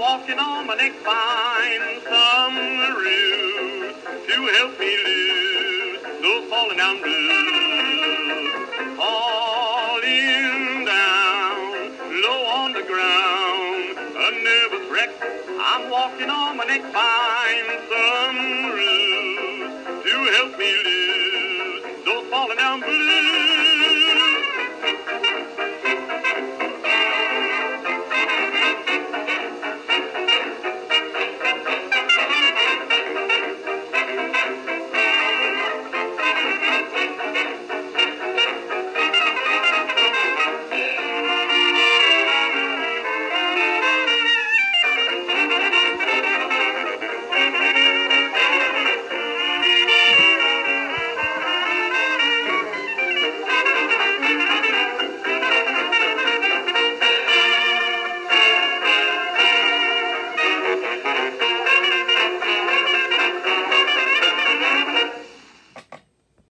walking on my neck, find some ruse to help me lose those falling down blues. Falling down low on the ground, a nervous wreck. I'm walking on my neck, find some ruse to help me lose those falling down blues.